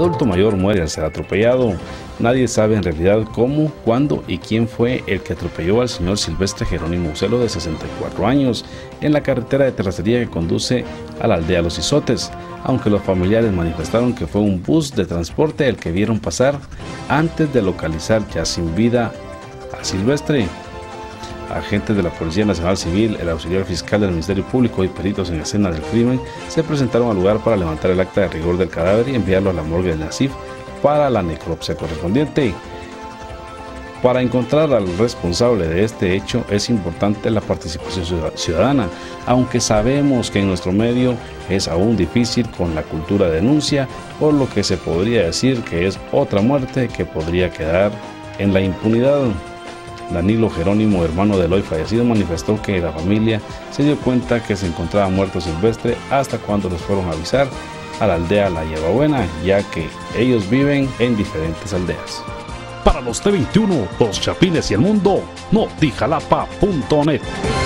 adulto mayor muere al ser atropellado. Nadie sabe en realidad cómo, cuándo y quién fue el que atropelló al señor Silvestre Jerónimo Ucelo, de 64 años, en la carretera de terracería que conduce a la aldea Los Izotes, aunque los familiares manifestaron que fue un bus de transporte el que vieron pasar antes de localizar ya sin vida a Silvestre. Agentes de la Policía Nacional Civil, el auxiliar fiscal del Ministerio Público y peritos en escena del crimen se presentaron al lugar para levantar el acta de rigor del cadáver y enviarlo a la morgue del NACIF para la necropsia correspondiente. Para encontrar al responsable de este hecho es importante la participación ciudadana, aunque sabemos que en nuestro medio es aún difícil con la cultura de denuncia, por lo que se podría decir que es otra muerte que podría quedar en la impunidad. Danilo Jerónimo, hermano del hoy fallecido, manifestó que la familia se dio cuenta que se encontraba muerto Silvestre hasta cuando les fueron a avisar a la aldea La Hierbabuena, ya que ellos viven en diferentes aldeas. Para los T21, los Chapines y el mundo, notijalapa.net.